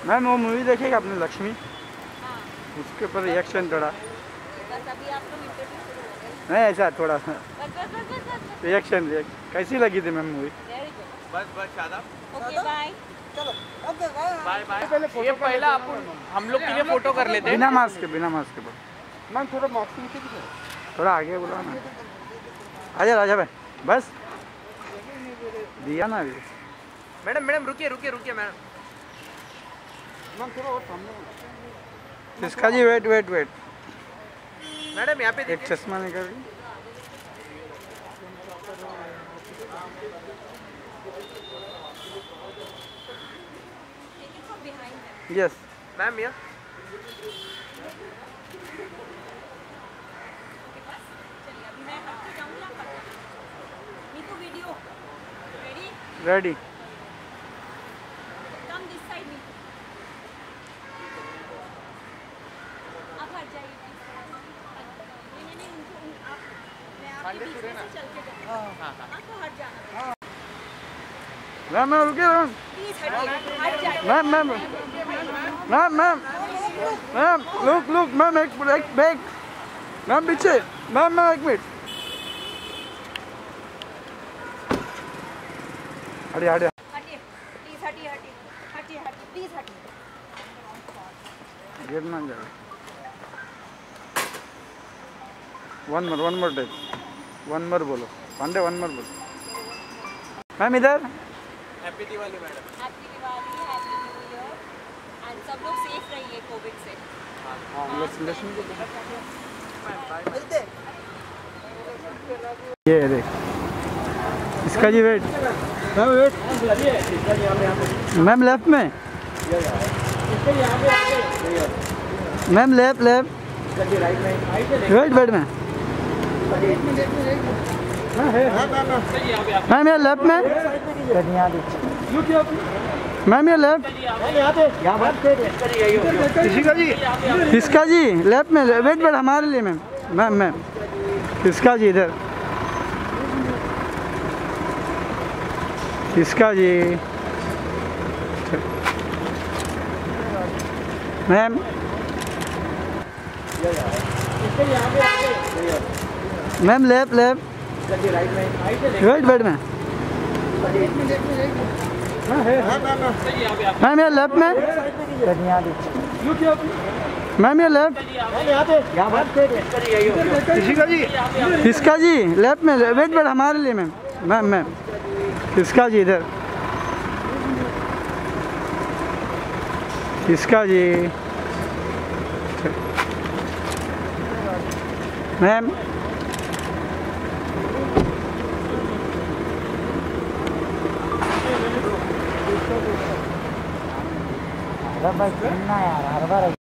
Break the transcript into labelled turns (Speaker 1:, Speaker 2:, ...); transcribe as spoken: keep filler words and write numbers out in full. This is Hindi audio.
Speaker 1: मैम वो मूवी देखेगा आपने लक्ष्मी?
Speaker 2: हाँ।
Speaker 1: उसके ऊपर रिएक्शन थोड़ा
Speaker 2: बस अभी आपको इंटरव्यू शुरू हो गया।
Speaker 1: नहीं ऐसा थोड़ा
Speaker 2: बस बस बस बस बस
Speaker 1: रिएक्शन रिएक्शन कैसी लगी थी मैम मूवी?
Speaker 2: Very good.
Speaker 3: बस बस शादाब।
Speaker 2: Okay bye.
Speaker 4: चलो ओके बाय
Speaker 3: बाय बाय। ये पहला अपन हम लोग के लिए फोटो कर लेते हैं
Speaker 1: बिना मास्क के बिना मास्क के बोल।
Speaker 4: मैम थोड़ा मास्किंग से
Speaker 1: थोड़ा आगे बोला ना। आजा राजा भाई बस दिया ना अभी।
Speaker 3: मैडम मैडम रुकिए रुकिए रुकिए मैडम।
Speaker 4: मैम थोड़ा और सामने
Speaker 1: Tisca ji wait wait wait
Speaker 3: madam यहाँ पे
Speaker 1: एक चश्मा निकाल। यस
Speaker 3: मैम यहाँ
Speaker 1: रेडी
Speaker 2: कम दिस साइड में। आप हट जाइए। नहीं नहीं उनको आप मैं आपके पीछे से चल के जाऊंगा। हां हां तो हट जाना।
Speaker 1: मैम मैम रुकिए मैम
Speaker 2: प्लीज हटिए हट जाइए।
Speaker 1: Ma'am ma'am ma'am ma'am ma'am look look ma'am एक एक बैग मैम पीछे मैम मैम एक मिनट हटिए हटिए
Speaker 2: हटिए प्लीज हटिए हटिए हटिए हटिए प्लीज हटिए।
Speaker 1: गिरना जाए। One more one more take one more बोलो पांडे वन मोर बोलो। मैम इधर
Speaker 3: happy Diwali madam.
Speaker 2: Happy Diwali happy new year and सब लोग सेफ रहिए कोविड से।
Speaker 4: मिलते
Speaker 1: ये देख इसका जी wait ma'am wait ma'am left में ma'am left left wait wait में मैम ये लेफ्ट में मैम ये लेफ्ट इसका जी इसका जी लेफ्ट में वेट वेट हमारे लिए मैम मैम मैम इसका जी इधर इसका जी ma'am ma'am left left wait wait में मैम ये लेफ्ट में मैम ये लेफ्ट इसका जी इसका जी लेफ्ट में वेट वेट हमारे लिए मैम मैम मैम इसका जी इधर इसका जी मैम
Speaker 4: भाई सुनना यार हर बार